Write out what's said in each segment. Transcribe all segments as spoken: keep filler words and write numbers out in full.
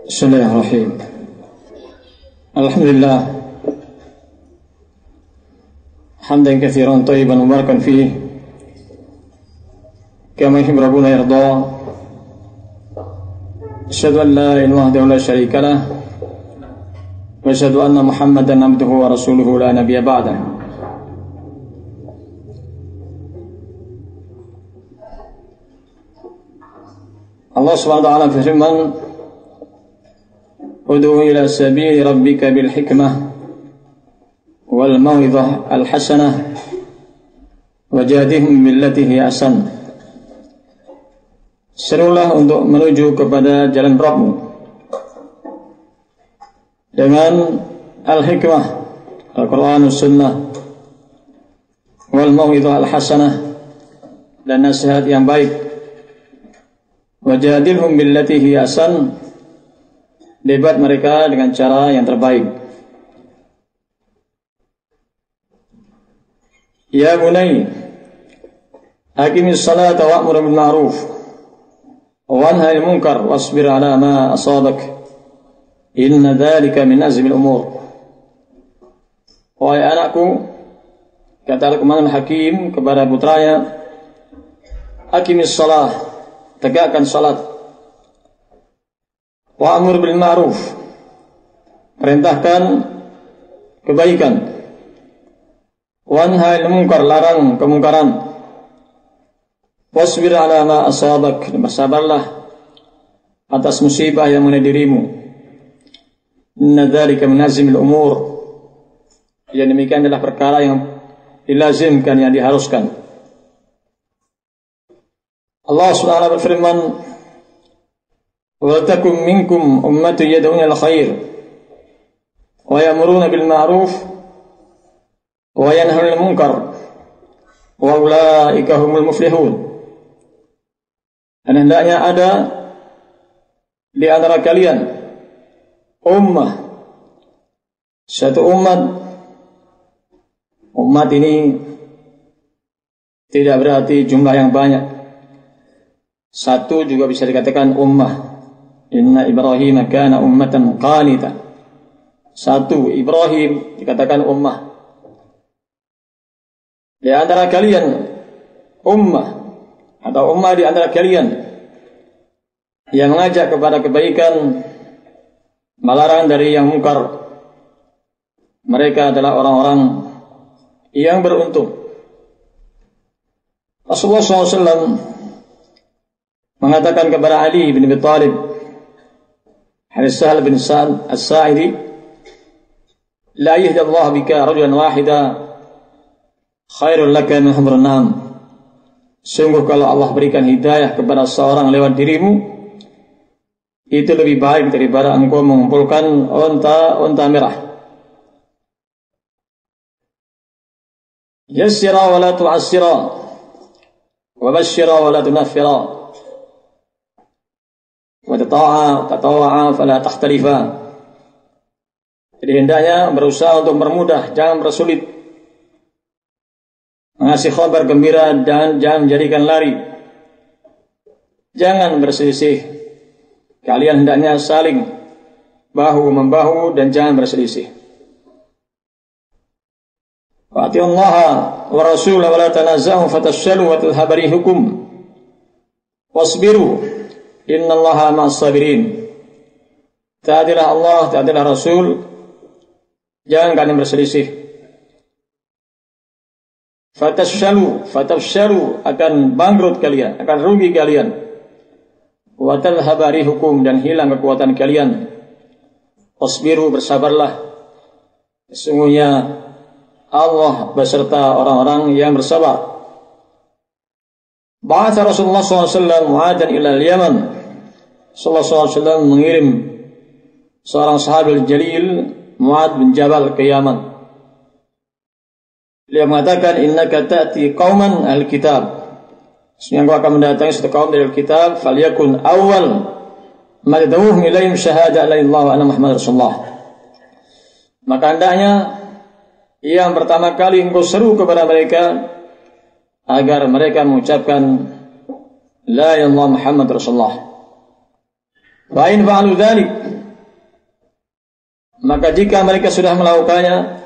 Bismillahirrahmanirrahim. Alhamdulillah hamdan katsiran thayyiban mubarakan fihi kama yuhibbu rabbuna yarda. Asyhadu an la ilaha illallah la syarika lah wa asyhadu anna Muhammadan abduhu wa rasuluhu la nabiyya ba'dah. Allah Subhanahu wa taala berfirman, ud'u ila sabili rabbika bil hikmah wal mau'izah al hasanah wajadihum billati hiya ahsan. Serulah untuk menuju kepada jalan Rabbmu dengan al-hikmah, Al-Quran, Sunnah, wal mau'izah al hasanah, dan nasihat yang baik. Wajadilhum billati hiya ahsan, debat mereka dengan cara yang terbaik. Ya bunai, aqimis salata wa'mur bil ma'ruf wa anha 'anil munkar wasbir 'ala ma asabak inna dzalika min azmil umur. Wahai anakku, kata Luqman al-Hakim kepada putranya, aqimis salah, tegakkan salat. Wa'mur bil ma'ruf, perintahkan kebaikan. Wanha 'anil munkar, larang kemungkaran. Wasbir 'ala ma asabak, bersabarlah atas musibah yang menimpa dirimu. Inna dzalika min azmil umur, yang demikian adalah perkara yang dilazimkan, yang diharuskan. Allah Subhanahu wa taala berfirman, wa takum minkum ummatun yad'una ila khair wa ya'muruna bil ma'ruf wa yanhauna 'anil munkar wa ulaika humul muflihun. Dan hendaknya ada di antara kalian ummah, satu umat. Umat ini tidak berarti jumlah yang banyak. Satu juga bisa dikatakan ummah. Inna Ibrahim kana ummatan qanita. Satu, Ibrahim dikatakan ummah. Di antara kalian ummah, atau ummah di antara kalian yang mengajak kepada kebaikan, melarang dari yang mungkar. Mereka adalah orang-orang yang beruntung. Rasulullah shallallahu alaihi wasallam mengatakan kepada Ali bin Abi Thalib, hadis Sahal bin Sa'ad As-Sa'idi, la yahdillahu bika rajulan wahida khairul laka min humrun na'am. Sungguh kalau Allah berikan hidayah kepada seorang lewat dirimu, itu lebih baik daripada engkau mengumpulkan unta-unta merah. Yassira wa la tu'assira wa basyira wa la tunaffira wa tata'a tatawa'a fala takhtalifa. Jadi hendaknya berusaha untuk mempermudah, jangan bersulit. Mengasih kabar gembira dan jangan menjadikan lari. Jangan berselisih. Kalian hendaknya saling bahu membahu dan jangan berselisih. Wa atiullaha wa rasulahu wa la tanaza'u fatafshalu wa tadhhabu rihukum wasbiru innallaha ma'as sabirin. Taatilah Allah, taatilah Rasul, jangan kalian berselisih. Fatafshalu, fatafshalu, akan bangkrut kalian, akan rugi kalian. Wa tadhhabu rihukum, dan hilang kekuatan kalian. Wasbiru, bersabarlah. Sesungguhnya Allah beserta orang-orang yang bersabar. Ba'atha Rasulullah shallallahu alaihi wasallam Mu'adhan ila al-Yaman. Sallallahu alaihi wasallam mengirim seorang sahabat jalil, Mu'adh bin Jabal, ke Yaman. Dia mengatakan, innaka ta'ti qauman al-kitab. Sesungguhnya engkau akan mendatangi satu kaum dari al-kitab, falyakun awal ma tad'uhum ilaihim syahada la ilaha illallah wa anna Muhammadar Rasulullah. Maka hendaknya yang pertama kali engkau seru kepada mereka agar mereka mengucapkan la ilaha illallah Muhammad Rasulullah. Fa in fa'alu dzalik, Maka jika mereka sudah melakukannya,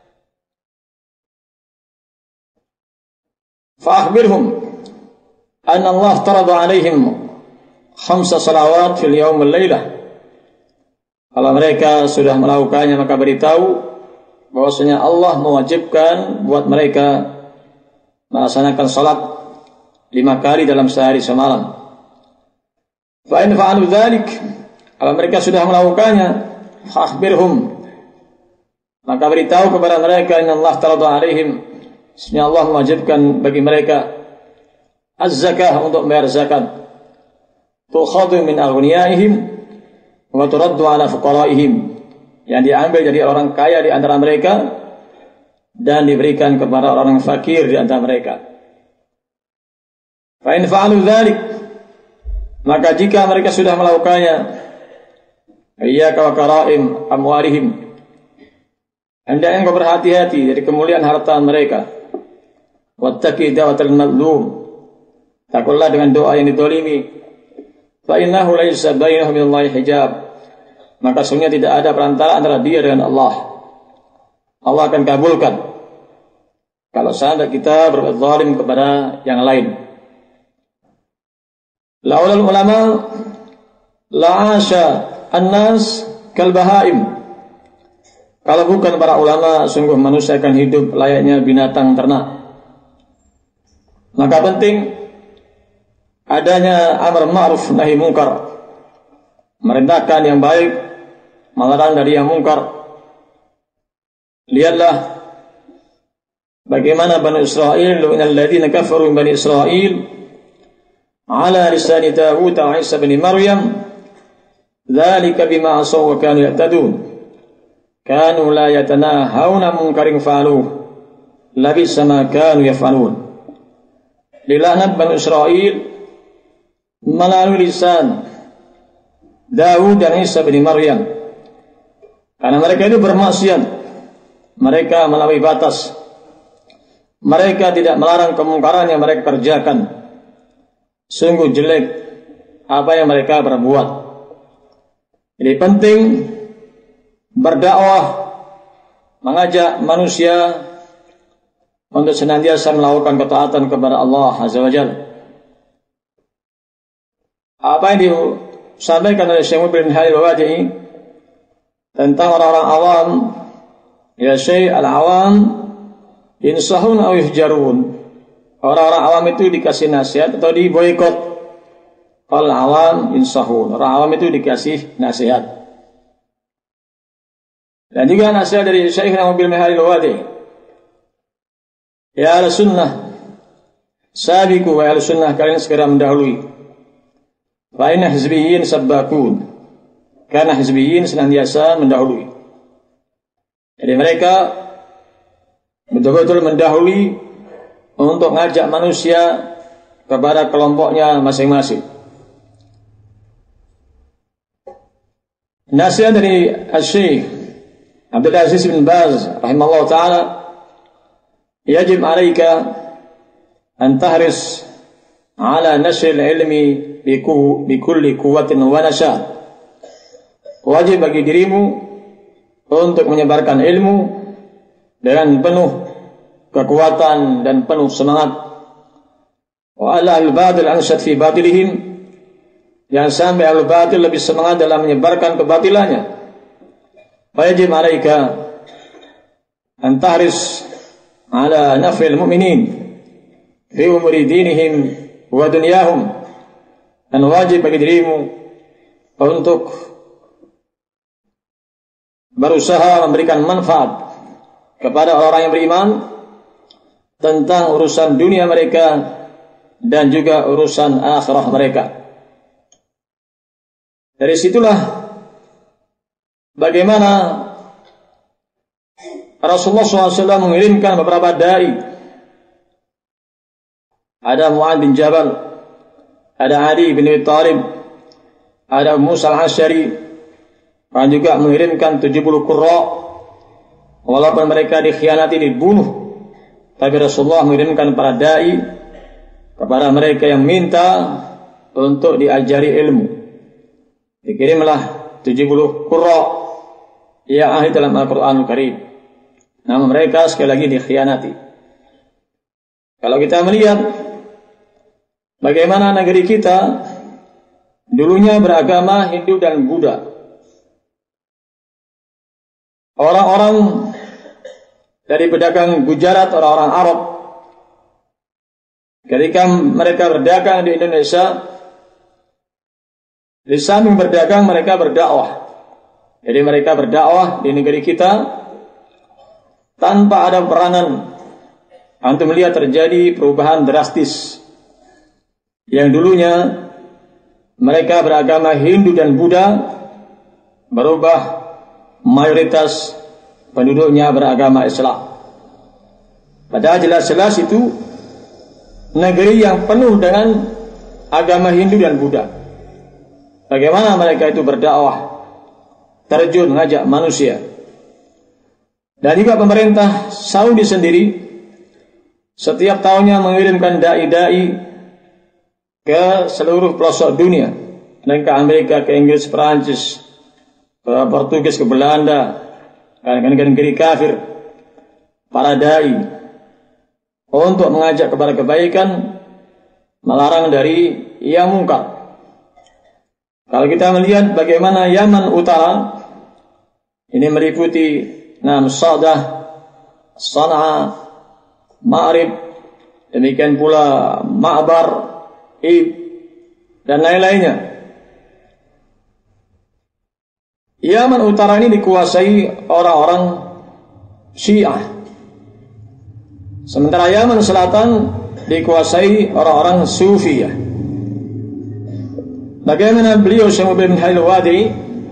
fa'akhbirhum anna Allah tarada alaihim khamsa salawat fil yawm wal lailah. Kalau mereka sudah melakukannya, maka beritahu bahwasanya Allah mewajibkan buat mereka melaksanakan salat lima kali dalam sehari semalam. Fa in fa'alu dzalik, kalau mereka sudah melakukannya, akhbirhum, maka beritahu kepada mereka, inna Allah tarada alaihim, sesungguhnya Allah mewajibkan bagi mereka az-zakah, untuk membayar zakat, tukhadhu min aghniyaihim wa turaddu ala fuqaraihim, yang diambil dari orang kaya di antara mereka dan diberikan kepada orang fakir di antara mereka. Fa in fa'alu dzalik, maka jika mereka sudah melakukannya, iyyaka wa karaim amwarihim, hendaknya engkau berhati-hati dari kemuliaan harta mereka. Wattaqi da'watal mazlum, takutlah dengan doa yang dizalimi. Fa innahu laisa bainahu minallahi hijab, maka sungguhnya tidak ada perantara antara dia dengan Allah. Allah akan kabulkan kalau seandainya kita berbuat zalim kepada yang lain. Laulal ulama la'asha an-nas kal bahaim, kalau bukan para ulama, sungguh manusia akan hidup layaknya binatang ternak. Maka penting adanya amar ma'ruf nahi munkar, merintahkan yang baik, melarang dari yang mungkar. Lihatlah bagaimana Bani Israel, lu'inal ladzina kafaru min Bani Israel ala lisani Dawud wa Isa bin Maryam, dzalika bima asaw wa kanu ya'tadun, kanu la yatanahawna munkarin fa'aluh, labisa ma kanu yaf'alun. Dilaknat Bani Israel melalui lisan Dawud dan Isa bin Maryam, karena mereka itu bermaksiat, mereka melampaui batas, mereka tidak melarang kemungkaran yang mereka kerjakan. Sungguh jelek apa yang mereka berbuat. Jadi penting berdakwah, mengajak manusia untuk senantiasa melakukan ketaatan kepada Allah Azza wa Jalla. Apa yang disampaikan oleh Syekh Mubil bin Halil Wadi'i tentang orang-orang awam, ya Syekh, al-awam insahun aw yuhjarun, orang-orang awam itu dikasih nasihat atau diboikot. Al-awam insahun, orang awam itu dikasih nasihat. Dan juga nasihat dari Syekh Mubil bin Halil Wadi'i, ya ahli sunnah sabiqu, wa ahli sunnah kalian segera mendahului. Fa inna hizbiyyin sabbaqun, karena hizbiyyin senantiasa mendahului. Jadi mereka betul-betul mendahului untuk ngajak manusia kepada kelompoknya masing-masing. Nasihat dari Syekh Abdul Aziz bin Baz rahimahullah ta'ala, yajib alaika an tahris ala nashr al-ilmi bikulli quwwatin wa nashat. Wajib bagi dirimu untuk menyebarkan ilmu dengan penuh kekuatan dan penuh semangat. Wa ala al-batil anshat fi batilihim, yang sampai al-batil lebih semangat dalam menyebarkan kebatilannya. Wajib alaika an tahris ala nafil mu'minin fi umuri dinihim wa dunyahum, dan wajib bagi dirimu untuk berusaha memberikan manfaat kepada orang yang beriman tentang urusan dunia mereka dan juga urusan akhirah mereka. Dari situlah bagaimana Rasulullah shallallahu alaihi wasallam mengirimkan beberapa dai. Ada Mu'adz bin Jabal, ada Ali bin Abi Thalib, ada Musa al-Asy'ari, dan juga mengirimkan tujuh puluh qurra. Walaupun mereka dikhianati, dibunuh, tapi Rasulullah mengirimkan para dai kepada mereka yang minta untuk diajari ilmu. Dikirimlah tujuh puluh qurra ia ahli dalam Al-Quranul Karim. Namun mereka sekali lagi dikhianati. Kalau kita melihat bagaimana negeri kita dulunya beragama Hindu dan Buddha, orang-orang dari pedagang Gujarat, orang-orang Arab, ketika mereka berdagang di Indonesia, di samping berdagang mereka berdakwah. Jadi mereka berdakwah di negeri kita tanpa ada peranan. Antum melihat terjadi perubahan drastis. Yang dulunya mereka beragama Hindu dan Buddha berubah mayoritas penduduknya beragama Islam. Padahal jelas-jelas itu negeri yang penuh dengan agama Hindu dan Buddha. Bagaimana mereka itu berdakwah, terjun mengajak manusia. Dan juga pemerintah Saudi sendiri setiap tahunnya mengirimkan dai-dai ke seluruh pelosok dunia, dan ke Amerika, ke Inggris, Perancis, ke Portugis, ke Belanda, ke negeri kafir, para dai untuk mengajak kepada kebaikan, melarang dari yang mungkar. Kalau kita melihat bagaimana Yaman Utara ini meliputi Nam Sadah, Sana'a, Ma'rib, demikian pula Ma'bar, Ib, dan lain-lainnya. Yaman Utara ini dikuasai orang-orang Syiah, sementara Yaman Selatan dikuasai orang-orang Sufiyah. Bagaimana beliau Syekh Mubil bin Halil Wadi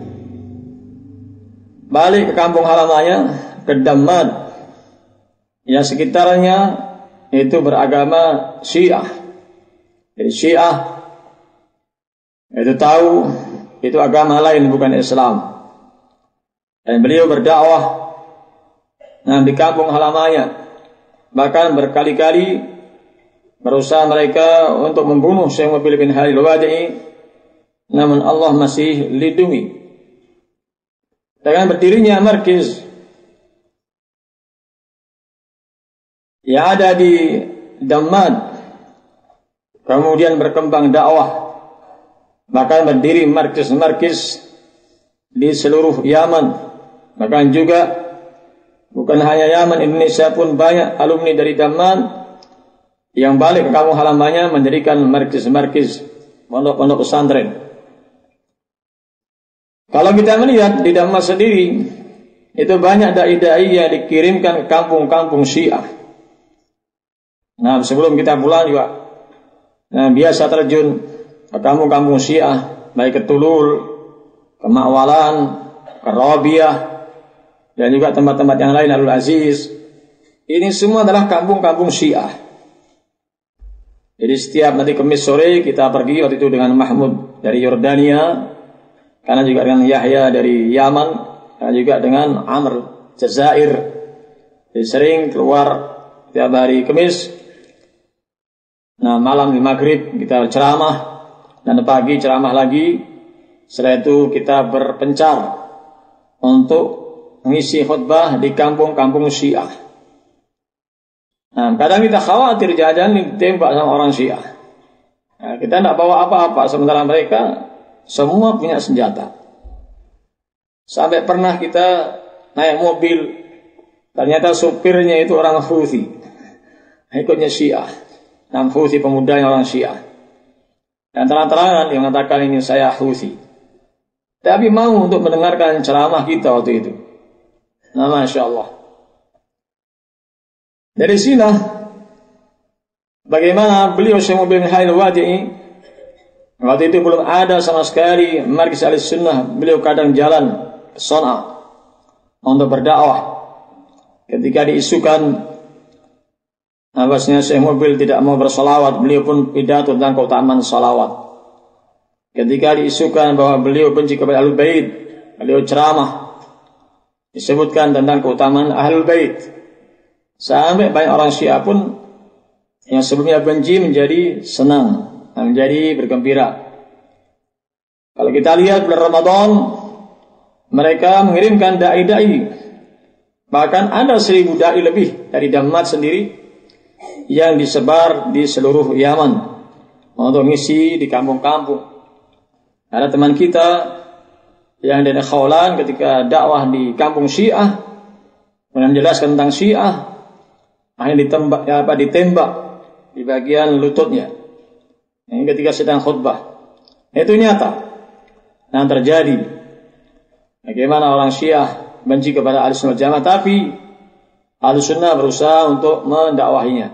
balik ke kampung halamannya, ke Dammam, yang sekitarnya itu beragama Syiah. Jadi Syiah itu tahu itu agama lain, bukan Islam. Dan beliau berdakwah nah, di kampung halamannya, bahkan berkali-kali berusaha mereka untuk membunuh Syekh Mubil bin Halil Wadi. Namun Allah masih lindungi. Dengan berdirinya markiz yang ada di Dammam, kemudian berkembang dakwah, bahkan berdiri markiz-markiz di seluruh Yaman. Bahkan juga bukan hanya Yaman, Indonesia pun banyak alumni dari Dammam yang balik ke kampung halamannya mendirikan markiz-markiz, pondok-pondok pesantren. Kalau kita melihat di Dammam sendiri, itu banyak dai-dai yang dikirimkan ke kampung-kampung Syiah. Nah, sebelum kita pulang juga, nah, biasa terjun ke kampung-kampung Syiah, baik ke Tulul, ke Ma'walan, ke Rabiah, dan juga tempat-tempat yang lain, Alul Aziz. Ini semua adalah kampung-kampung Syiah. Jadi setiap nanti Kamis sore kita pergi waktu itu dengan Mahmud dari Yordania, karena juga dengan Yahya dari Yaman, dan juga dengan Amr Jazair. Jadi sering keluar tiap hari Kamis. Nah, malam di maghrib kita ceramah, dan pagi ceramah lagi. Setelah itu kita berpencar untuk mengisi khutbah di kampung-kampung Syiah. Nah, kadang kita khawatir jangan-jangan ditembak sama orang Syiah. Nah, kita tidak bawa apa-apa, sementara mereka semua punya senjata. Sampai pernah kita naik mobil, ternyata supirnya itu orang Houthi, ikutnya Syiah. Nam Houthi, pemudanya orang Syiah. Dan terang-terangan yang mengatakan ini saya Houthi. Tapi mau untuk mendengarkan ceramah kita waktu itu. Nah, Masya Allah. Dari sini bagaimana beliau Syekh Mubil bin Halil Wadi, waktu itu belum ada sama sekali markiz Ahlussunnah. Beliau kadang jalan ke Sana'a untuk berdakwah. Ketika diisukan bahwasanya Syekh Mubil tidak mau bersolawat, beliau pun pidato tentang keutamaan salawat. Ketika diisukan bahwa beliau benci kepada Ahlul Bait, beliau ceramah, disebutkan tentang keutamaan Ahlul Bait. Sampai banyak orang Syiah pun yang sebelumnya benci menjadi senang, menjadi bergembira. Kalau kita lihat bulan Ramadan, mereka mengirimkan dai-dai, bahkan ada seribu dai lebih dari Dammat sendiri yang disebar di seluruh Yaman untuk ngisi di kampung-kampung. Ada teman kita yang dari Khawlan ketika dakwah di kampung Syiah, menjelaskan tentang Syiah, akhirnya ditembak, ya apa, ditembak di bagian lututnya. Ini ketika sedang khutbah. Itu nyata. Nah, terjadi. Bagaimana orang Syiah benci kepada Ahlussunnah wal Jamaah, tapi Ahlussunnah berusaha untuk mendakwahinya.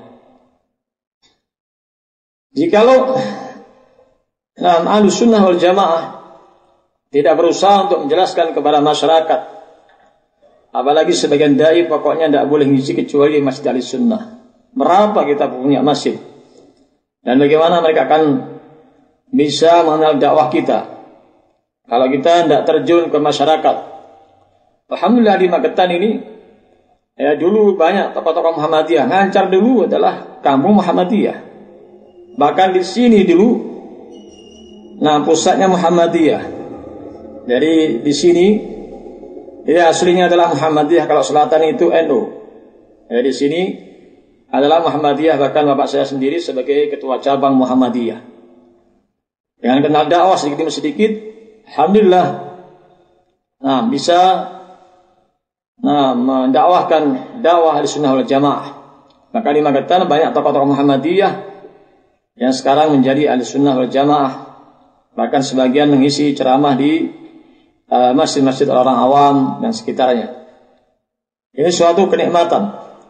Jikalau dalam Ahlussunnah wal Jamaah tidak berusaha untuk menjelaskan kepada masyarakat, apalagi sebagian dai pokoknya tidak boleh ngisi kecuali masjid Ahlussunnah. Berapa kita punya masjid? Dan bagaimana mereka akan bisa mengenal dakwah kita kalau kita tidak terjun ke masyarakat? Alhamdulillah di Magetan ini, ya dulu banyak tokoh-tokoh Muhammadiyah. Ngancar dulu adalah kampung Muhammadiyah. Bahkan di sini dulu, nah pusatnya Muhammadiyah. Jadi di sini, ya aslinya adalah Muhammadiyah. Kalau selatan itu N U. Ya di sini adalah Muhammadiyah. Bahkan bapak saya sendiri sebagai ketua cabang Muhammadiyah. Dengan kenal dakwah sedikit-sedikit, alhamdulillah, nah bisa nah, mendakwahkan dakwah Ahlussunnah wal Jamaah. Maka di Magetan banyak tokoh-tokoh Muhammadiyah yang sekarang menjadi Ahlussunnah wal Jamaah. Bahkan sebagian mengisi ceramah di uh, masjid-masjid orang awam dan sekitarnya. Ini suatu kenikmatan.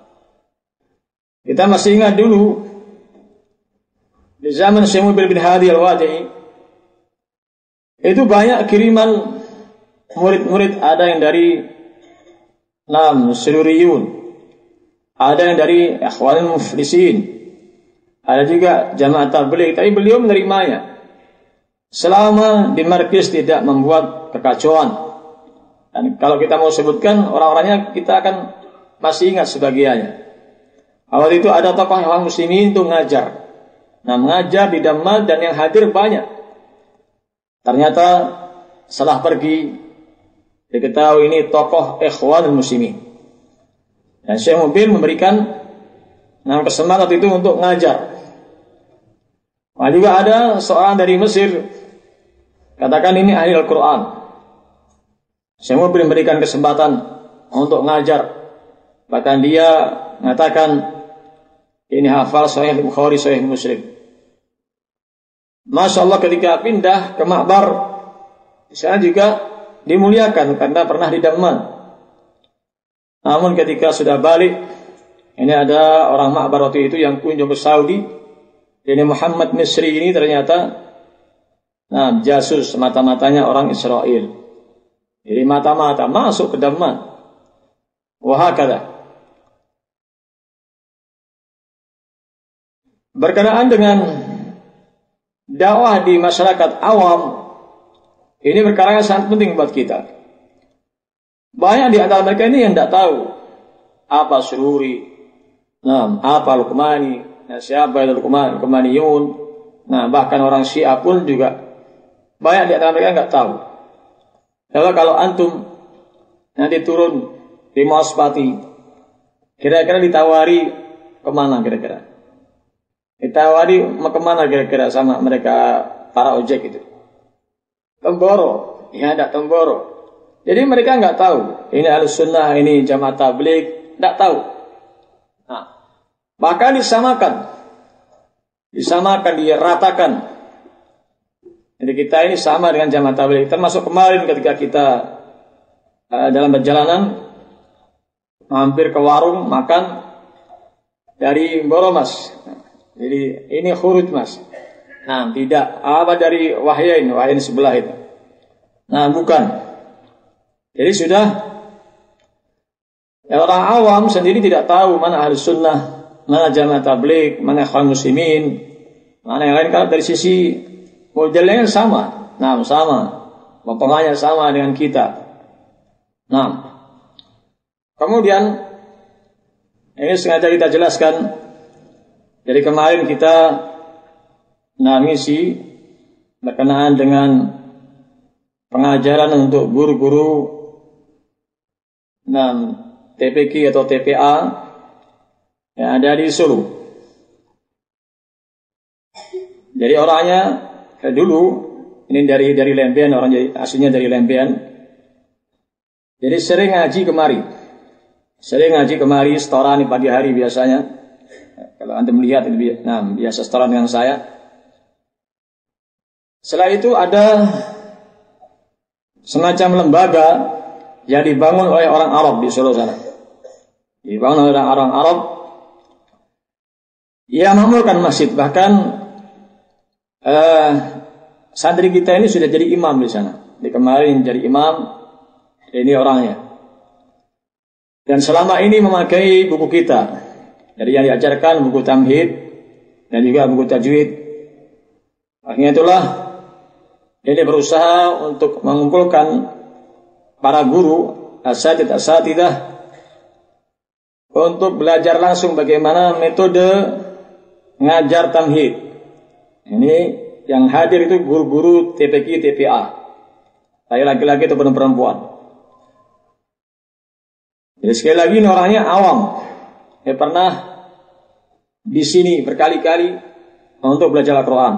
Kita masih ingat dulu di zaman Syekh Mubil bin Hadi Al-Wadi'i, itu banyak kiriman murid-murid, ada yang dari Nam Sururiyun, ada yang dari Ikhwanul Muflisin, ada juga Jamaah Tabligh, tapi beliau menerimanya selama di markis tidak membuat kekacauan. Dan kalau kita mau sebutkan orang-orangnya, kita akan masih ingat sebagiannya. Awal itu ada tokoh orang muslimin itu ngajar. Nah, mengajar di Dammat dan yang hadir banyak. Ternyata setelah pergi diketahui ini tokoh Ikhwanul Muslimin. Dan Syekh Mubil memberikan nama kesemangat itu untuk ngajar. Nah, juga ada seorang dari Mesir, katakan ini ahli Al-Quran. Syekh Mubil memberikan kesempatan untuk ngajar. Bahkan dia mengatakan ini hafal Sahih Bukhari, Sahih Muslim. Masya Allah, ketika pindah ke Ma'bar, di sana juga dimuliakan karena pernah di Damman. Namun ketika sudah balik, ini ada orang Ma'bar waktu itu yang kunjung ke Saudi. Ini Muhammad Misri ini ternyata nah, jasus, mata-matanya orang Israel. Jadi mata-mata masuk ke Damman. Wahakala. Berkenaan dengan dakwah di masyarakat awam, ini perkara yang sangat penting buat kita. Banyak di antara mereka ini yang tidak tahu apa Sururi, nah, apa Luqmani, nah, siapa itu Luqmani, Luqmaniyun. Nah, bahkan orang Syiah pun juga banyak di antara mereka yang tidak tahu. Kalau kalau antum nanti turun di Mospati, kira-kira ditawari kemana kira-kira? Ditawari kemana kira-kira sama mereka para ojek itu? Temboro, ya ada Temboro. Jadi mereka nggak tahu ini Ahlussunnah, ini Jamaah Tabligh, nggak tahu. Nah, bahkan disamakan, disamakan, diratakan. Jadi kita ini sama dengan Jamaah Tabligh. Termasuk kemarin ketika kita uh, dalam perjalanan mampir ke warung makan dari Boromas. Jadi ini khurut mas. Nah tidak, apa dari Wahyain, Wahyain sebelah itu. Nah bukan. Jadi sudah, ya, orang awam sendiri tidak tahu mana Ahlussunnah, mana Jamaah Tabligh, mana Ikhwanul Muslimin, mana yang lain. Kalau dari sisi modelnya sama, nah sama, potongannya sama dengan kita. Nah, kemudian ini sengaja kita jelaskan. Jadi kemarin kita ngisi berkenaan dengan pengajaran untuk guru-guru enam T P Q atau T P A yang ada di Solo. Jadi orangnya eh, dulu ini dari dari Lembean, orang jadi aslinya dari Lembean. Jadi sering ngaji kemari, sering ngaji kemari setoran di pagi hari biasanya. Kalau anda melihat, nah biasa setoran dengan saya. Setelah itu ada semacam lembaga yang dibangun oleh orang Arab di Solo sana. Dibangun oleh orang Arab. Ia makmurkan masjid, bahkan eh, santri kita ini sudah jadi imam di sana. Di kemarin jadi imam, ini orangnya. Dan selama ini memakai buku kita. Jadi yang diajarkan buku tamhid dan juga buku tajwid. Akhirnya itulah ini berusaha untuk mengumpulkan para guru, asatidz-asatidzah untuk belajar langsung bagaimana metode ngajar tamhid. Ini yang hadir itu guru-guru T P Q, T P A. Saya laki-laki atau perempuan. Jadi sekali lagi ini orangnya awam. Dia pernah di sini berkali-kali untuk belajar Al-Quran.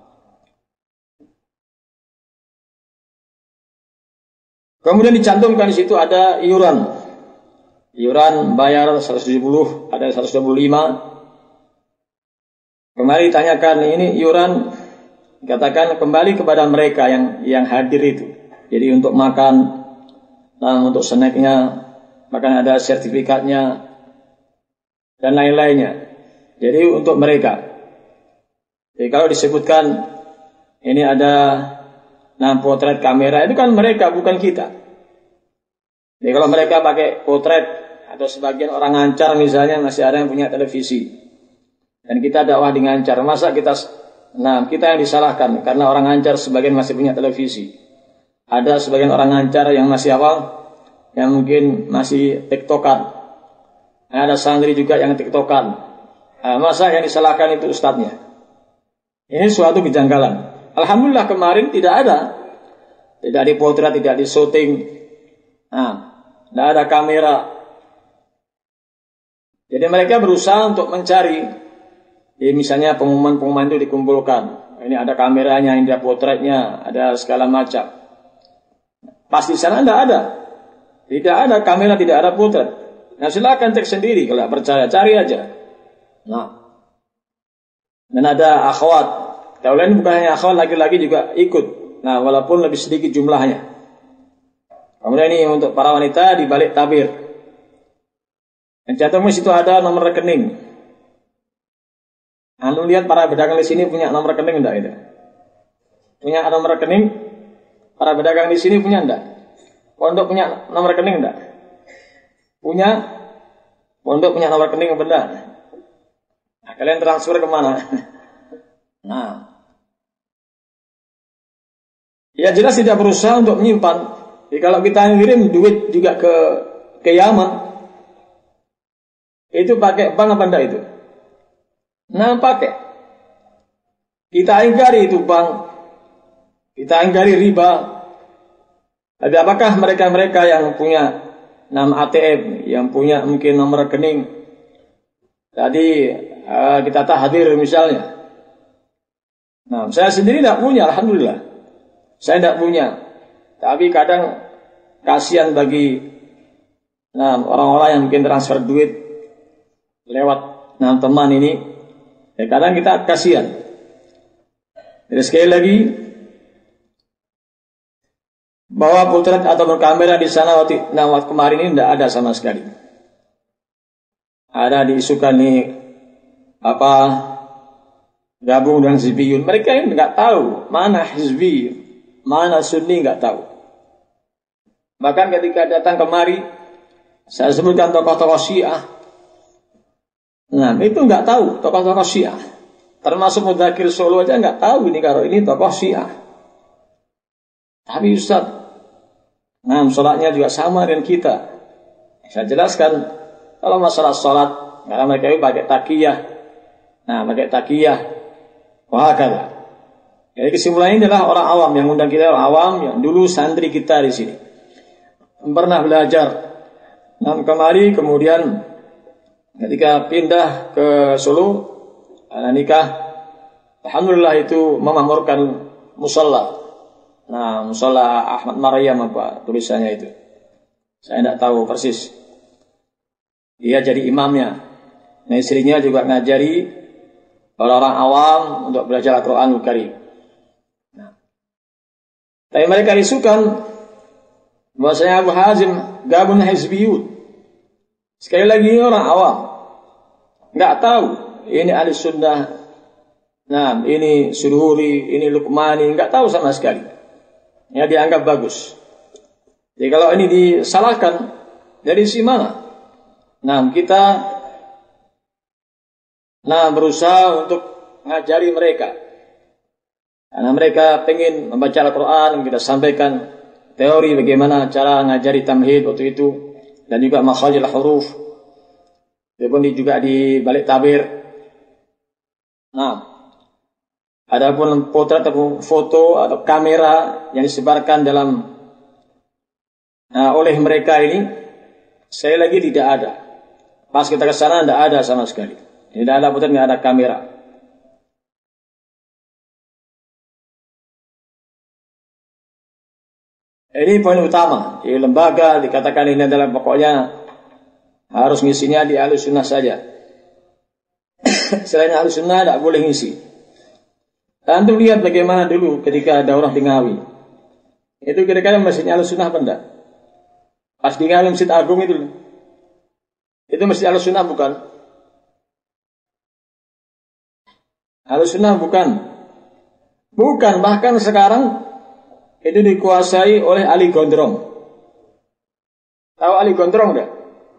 Kemudian dicantumkan di situ ada iuran. Iuran bayar seratus tujuh puluh, ada seratus dua puluh lima. Kembali ditanyakan ini iuran, katakan kembali kepada mereka yang yang hadir itu. Jadi untuk makan, nah, untuk snacknya, bahkan ada sertifikatnya dan lain-lainnya. Jadi untuk mereka. Jadi kalau disebutkan ini ada nah potret kamera, itu kan mereka, bukan kita. Jadi kalau mereka pakai potret atau sebagian orang ngancar misalnya, masih ada yang punya televisi dan kita dakwah di ngancar, masa kita nah kita yang disalahkan karena orang ngancar sebagian masih punya televisi. Ada sebagian orang ngancar yang masih awal, yang mungkin masih tiktokan. Ada santri juga yang tiktokan. Nah, masa yang disalahkan itu ustadznya? Ini suatu kejanggalan. Alhamdulillah kemarin tidak ada, tidak dipotret, tidak di syuting, nah, tidak ada kamera. Jadi mereka berusaha untuk mencari, ya, misalnya pengumuman-pengumuman itu dikumpulkan. Ini ada kameranya, ini ada potretnya, ada segala macam. Pas di sana tidak ada, tidak ada kamera, tidak ada potret. Nah silakan cek sendiri kalau tidak percaya, cari aja. Nah, dan ada akhwat. Tahu lain bukan hanya akhwat, laki-laki juga ikut. Nah, walaupun lebih sedikit jumlahnya. Kemudian ini untuk para wanita di balik tabir. Yang cantum di situ ada nomor rekening. Anda lihat para pedagang di sini punya nomor rekening enggak itu? Punya nomor rekening? Para pedagang di sini punya enggak? Pondok punya nomor rekening enggak? Punya? Pondok punya nomor rekening enggak? Nah, kalian transfer kemana? Nah, ya jelas tidak berusaha untuk menyimpan. Jadi kalau kita ngirim duit juga ke ke Yaman, itu pakai bank apa enggak itu? Nah pakai. Kita ingkari itu bank, kita ingkari riba. Tapi apakah mereka-mereka yang punya nama A T M, yang punya mungkin nomor rekening, tadi uh, kita tahdir misalnya. Nah, saya sendiri tidak punya, alhamdulillah. Saya tidak punya. Tapi kadang kasihan bagi nah, orang-orang yang mungkin transfer duit lewat nah, teman ini. Ya, kadang kita kasihan. Jadi sekali lagi, bahwa potret atau kamera di sana waktu, nah, waktu kemarin ini tidak ada sama sekali. Ada diisukan nih apa gabung dengan Hizbiyun. Mereka ini nggak tahu mana Hizbi, mana Sunni, nggak tahu. Bahkan ketika datang kemari, saya sebutkan tokoh-tokoh Syiah. Nah, itu nggak tahu tokoh-tokoh Syiah. Termasuk Mudzakkir Solo aja nggak tahu ini kalau ini tokoh Syiah. Tapi Ustaz, nah, sholatnya juga sama dengan kita. Saya jelaskan kalau masalah sholat, karena mereka itu pakai takiyah. Nah, pakai takiyah. Wah, kata. Jadi kesimpulannya adalah orang awam yang undang kita, orang awam yang dulu santri kita di sini pernah belajar Nah, kemari kemudian ketika pindah ke Solo, anak nikah, alhamdulillah itu memakmurkan musalla. Nah, musalla Ahmad Maryam apa tulisannya itu? Saya tidak tahu persis. Dia jadi imamnya. Nah, istrinya juga ngajari orang-orang awam untuk belajar Al-Quranul Karim. Nah, tapi mereka isukan bahwasanya Abu Hazim gabun hizbiyun. Sekali lagi orang awam nggak tahu ini ahli sunnah. Nah, ini Sururi, ini Luqmani, nggak tahu sama sekali. Ya, dianggap bagus. Jadi kalau ini disalahkan, dari si mana? Nah, kita nah berusaha untuk ngajari mereka. Karena mereka pengen membaca Al-Quran, kita sampaikan teori bagaimana cara ngajari tamhid waktu itu, dan juga makharijul huruf. Itu pun juga di balik tabir. Nah, adapun potret atau foto atau kamera yang disebarkan dalam nah, oleh mereka ini, saya lagi tidak ada. Pas kita ke sana tidak ada sama sekali. Tidak ada potret, tidak ada kamera. Ini poin utama. Di lembaga dikatakan ini adalah pokoknya harus ngisinya di ahli sunnah saja. Selain ahli sunnah tidak boleh ngisi. Antum lihat bagaimana dulu ketika ada orang di Ngawi. Itu kira-kira masjidnya Ahlussunnah apa enggak? Pas di Ngawi Masjid Agung itu. Itu masjid Ahlussunnah bukan? Ahlussunnah bukan. Bukan, bahkan sekarang itu dikuasai oleh Ali Gondrong. Tahu Ali Gondrong enggak?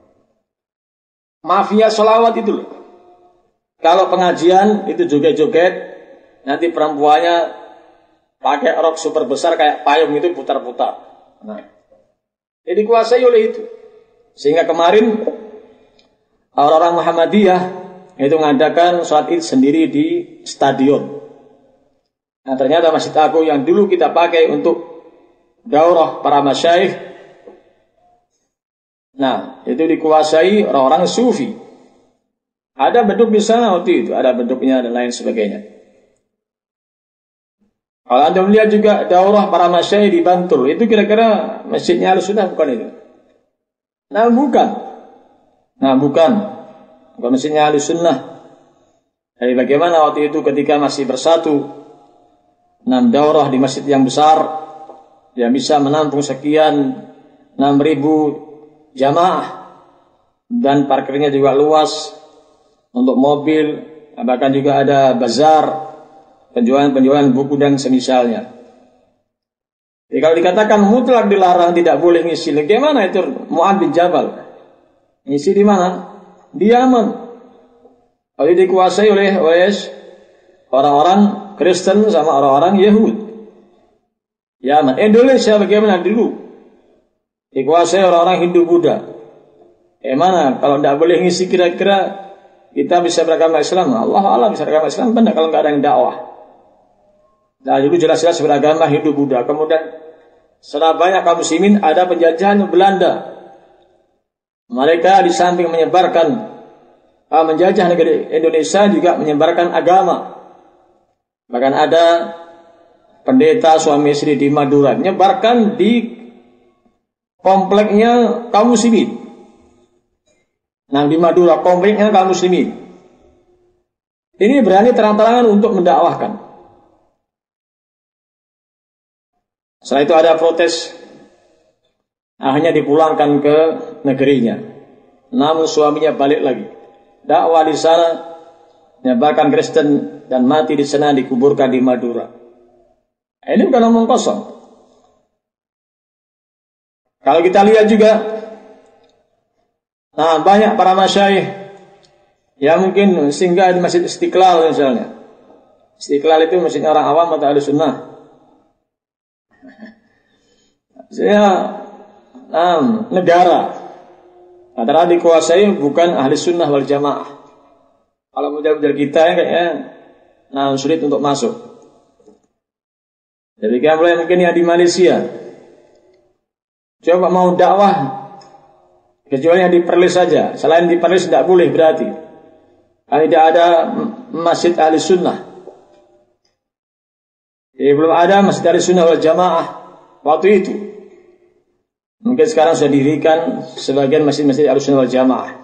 Mafia sholawat itu loh. Kalau pengajian itu joget-joget, nanti perempuannya pakai rok super besar kayak payung itu putar-putar. Nah, jadi dikuasai oleh itu. Sehingga kemarin orang-orang Muhammadiyah itu mengadakan sholat id sendiri di stadion. Nah, ternyata Masjid Agung yang dulu kita pakai untuk daurah para masyayikh, nah itu dikuasai orang-orang sufi. Ada beduk di sana waktu itu, ada beduknya dan lain sebagainya. Kalau Anda melihat juga daurah para masyayikh di Bantul, itu kira-kira masjidnya Ahlussunnah bukan itu? Nah, bukan. Nah, bukan. Bukan masjidnya Ahlussunnah. Jadi bagaimana waktu itu ketika masih bersatu, enam daurah di masjid yang besar, yang bisa menampung sekian enam ribu jamaah, dan parkirnya juga luas untuk mobil, bahkan juga ada bazar, penjualan-penjualan buku dan semisalnya. Jadi kalau dikatakan mutlak dilarang tidak boleh ngisi, bagaimana itu Mu'adz bin Jabal? Ngisi di mana? Di Yaman. Kalau dikuasai oleh oleh orang-orang Kristen sama orang-orang Yahud. Yaman. Indonesia bagaimana dulu? Dikuasai orang-orang Hindu Buddha. Eh mana? Kalau tidak boleh ngisi kira-kira kita bisa beragama Islam? Allah Allah bisa beragama Islam benar kalau nggak ada yang dakwah. Nah, dulu jelas-jelas beragama Hindu Buddha. Kemudian setelah banyak kaum muslimin ada penjajahan Belanda. Mereka di samping menyebarkan uh, menjajah negeri Indonesia juga menyebarkan agama. Bahkan ada pendeta suami istri di Madura menyebarkan di kompleknya kaum muslimin. Nah, di Madura kompleknya kaum muslimin. Ini berani terang-terangan untuk mendakwahkan. Setelah itu ada protes, akhirnya dipulangkan ke negerinya. Namun suaminya balik lagi. Dakwah di sana, menyebarkan Kristen dan mati di sana, dikuburkan di Madura. Ini bukan omong kosong. Kalau kita lihat juga, nah banyak para masyayikh yang mungkin singgah di Masjid Istiqlal misalnya. Istiqlal itu masjidnya orang awam atau Ahlussunnah. Saya um, negara antara dikuasai bukan ahli sunnah wal jamaah. Kalau model-model kita ya kayaknya nah, sulit untuk masuk. Jadi mulai mungkin yang di Malaysia coba mau dakwah kecuali yang diperlis saja. Selain diperlis tidak boleh berarti. Karena tidak ada masjid ahli sunnah. Jadi belum ada masjid ahli sunnah wal jamaah waktu itu. Mungkin sekarang sudah didirikan sebagian masjid-masjid ahli sunnah wal jamaah.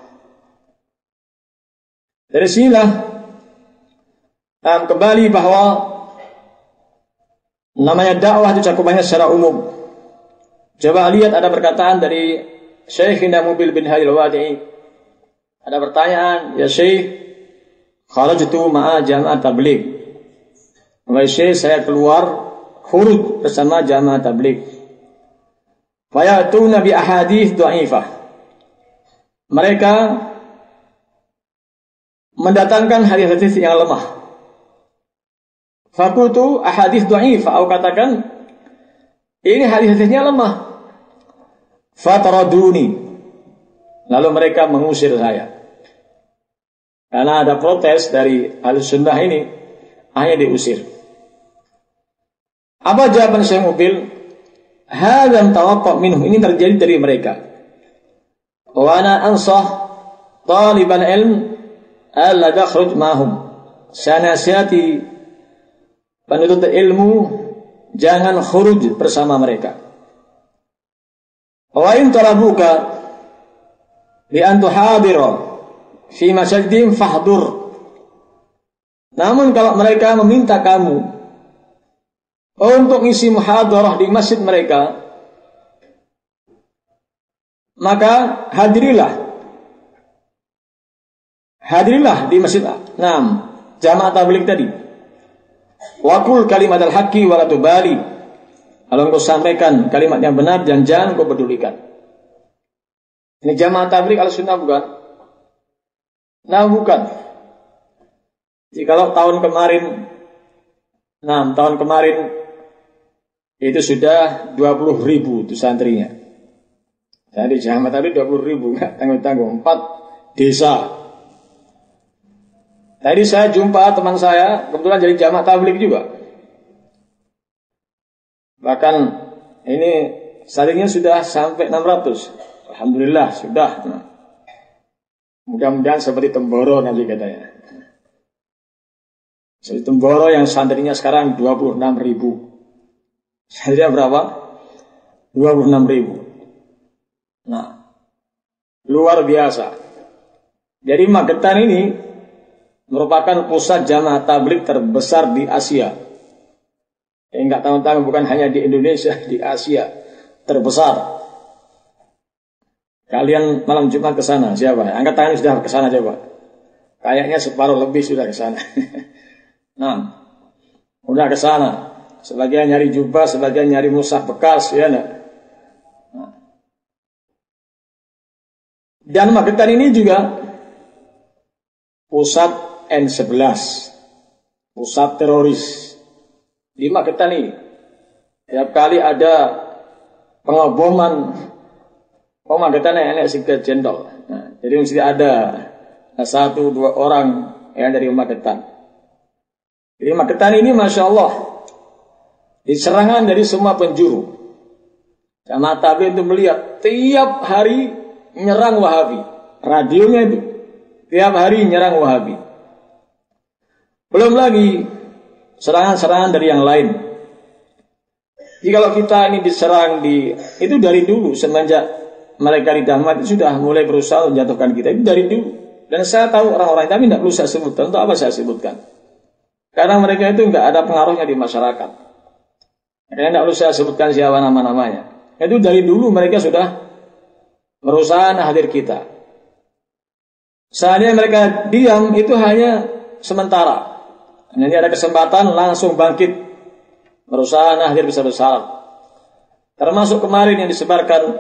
Dari sinilah um, kembali bahwa namanya dakwah itu cakupannya secara umum. Coba lihat ada perkataan dari Syekhina Mubil bin Hadi al-Wadi'i. Ada pertanyaan, ya Syekh, kharajtu ma'a jama'at tabligh. Wahai Syekh, saya keluar khuruj bersama jamaah tabligh. Fayatuna bi ahadits dhaifah. Mereka mendatangkan hadis-hadis yang lemah. Fakultu ahadits dhaifah, atau katakan ini hadis-hadisnya lemah. Fataraduni, lalu mereka mengusir saya karena ada protes dari Ahlussunnah ini, akhirnya diusir. Apa jawaban Syekh Mubil? Hadzal tawaqqa' minhum, ini terjadi dari mereka. Wa ana ansah taliban ilm alla takhruj mahum. Saya nasihati penuntut ilmu jangan khuruj bersama mereka. Wa in talabuka li an tuhadira fi masjidin fahdur. Namun kalau mereka meminta kamu untuk isi muhadarah di masjid mereka, maka hadirilah. Hadirilah di masjid enam jamaah tabligh tadi. Wa qul kalimatal haqqi wa la tubali. Kalau engkau sampaikan kalimat yang benar dan jangan engkau pedulikan. Ini jamaah tabligh al-sunnah bukan? Nah bukan. Jadi kalau tahun kemarin, nah tahun kemarin itu sudah dua puluh ribu itu santrinya. Jadi jamaah tabligh dua puluh ribu, nggak tanggung-tanggung, empat desa. Tadi saya jumpa teman saya, kebetulan jadi jamaah tabligh juga. Bahkan ini santrinya sudah sampai enam ratus. Alhamdulillah sudah. Nah, mudah-mudahan seperti Temboro nanti katanya. Seperti Temboro yang santrinya sekarang dua puluh enam ribu. Santrinya berapa? dua puluh enam ribu. Nah, luar biasa. Jadi Magetan ini merupakan pusat jamaah tabligh terbesar di Asia. Eh, enggak tahu-tahu bukan hanya di Indonesia, di Asia terbesar. Kalian malam Jumat ke sana siapa? Angkat tangan sudah ke sana coba. Kayaknya separuh lebih sudah ke sana. Nah, udah ke sana. Sebagian nyari jubah, sebagian nyari mushaf bekas, ya enggak? Nah. Dan Magetan ini juga pusat N sebelas, pusat teroris. Di Magetan ini tiap kali ada pengeboman, oh Magetan enak sikit jendol. Nah, jadi mesti ada satu dua orang yang dari Magetan. Jadi Magetan ini masya Allah diserangan dari semua penjuru. Jamaah tabligh itu melihat tiap hari nyerang Wahabi, radionya itu tiap hari nyerang Wahabi. Belum lagi serangan-serangan dari yang lain. Jadi kalau kita ini diserang di itu dari dulu, semenjak mereka di Damat itu sudah mulai berusaha menjatuhkan kita itu dari dulu. Dan saya tahu orang-orang tapi tidak perlu saya sebutkan. Untuk apa saya sebutkan? Karena mereka itu nggak ada pengaruhnya di masyarakat. Karena tidak perlu saya sebutkan siapa nama-namanya. Itu dari dulu mereka sudah berusaha hadir kita. Saatnya mereka diam itu hanya sementara. Nanti ada kesempatan langsung bangkit berusaha hadir besar-besar. Termasuk kemarin yang disebarkan